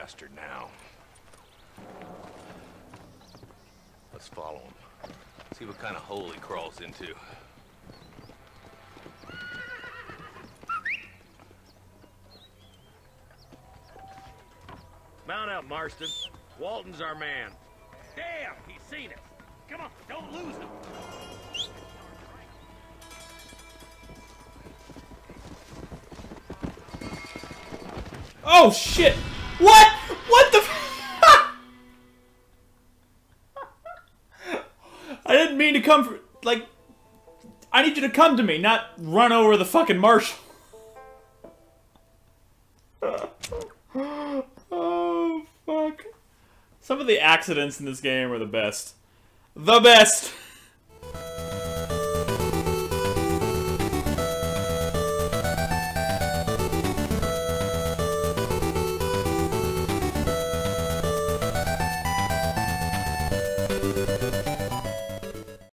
bastard now. Let's follow him. See what kind of hole he crawls into. Mount up, Marston. Walton's our man. Damn, he's seen us. Come on, don't lose him. Oh shit! What? What the I didn't mean to come for, like, I need you to come to me, not run over the fucking marshal. Oh, fuck. Some of the accidents in this game are the best. The best!